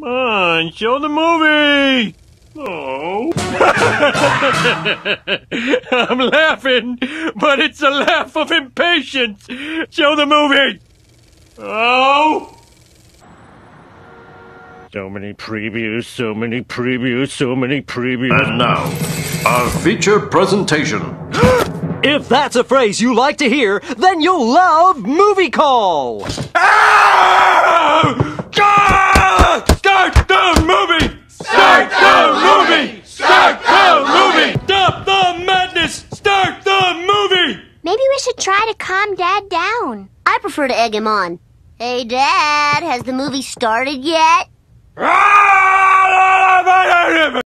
on, show the movie! Oh. I'm laughing, but it's a laugh of impatience. Show the movie! Oh! So many previews, so many previews, so many previews. And now, our feature presentation. If that's a phrase you like to hear, then you'll love Movie Call! Ah! Ah! Start the movie! Start the movie! Start the movie! Stop the madness! Start the movie! Maybe we should try to calm Dad down. I prefer to egg him on. Hey, Dad, has the movie started yet? Ah!